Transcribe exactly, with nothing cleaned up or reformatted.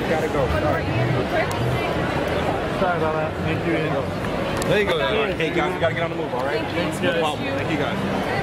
gotta go. Sorry. Sorry about that. Thank you. There you go. There you go. Hey guys, we gotta get on the move, all right? Thank you. No problem. Thank you guys.